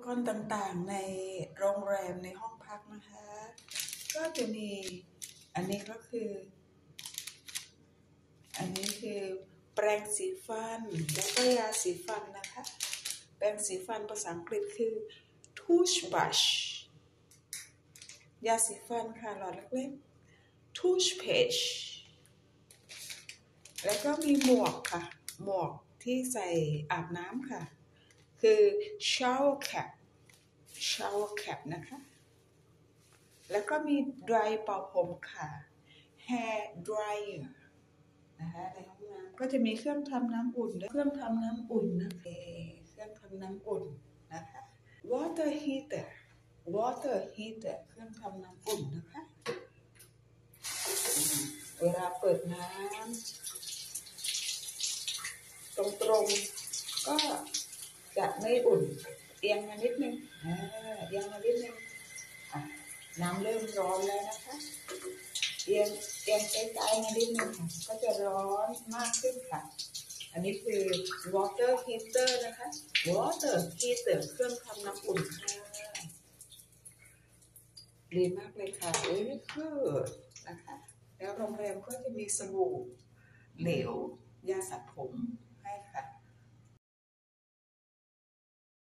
กรณ์ต่างๆในโรงแรมในห้องพักนะคะก็จะมีอันนี้คือแปรงสีฟันแล้วก็ยาสีฟันนะคะแปรงสีฟันภาษาอังกฤษคือ toothbrush ยาสีฟันค่ะหลอดเล็กๆ toothpaste แล้วก็มีหมวกค่ะหมวกที่ใส่อาบน้ำค่ะคือ shower cap นะคะแล้วก็มี dry เป่าผมค่ะ hair dryer นะคะในห้องน้ำก็จะมีเครื่องทำน้ำอุ่นด้วยเครื่องทำน้ำอุ่นนะเครื่องทำน้ำอุ่นนะคะ water heater เครื่องทำน้ำอุ่นนะคะเวลาเปิดน้ำตรงๆก็จะไม่อุ่นเอียงมานิดนึงน้ำเริ่มร้อนแล้วนะคะเอียงไกลๆมานิดนึงค่ะก็จะร้อนมากขึ้นค่ะอันนี้คือ water heater นะคะ water heater เครื่องทำน้ำอุ่นค่ะดีมากเลยค่ะนี่คือนะคะแล้วโรงแรมก็จะมีสบู่เหลวยาสระผม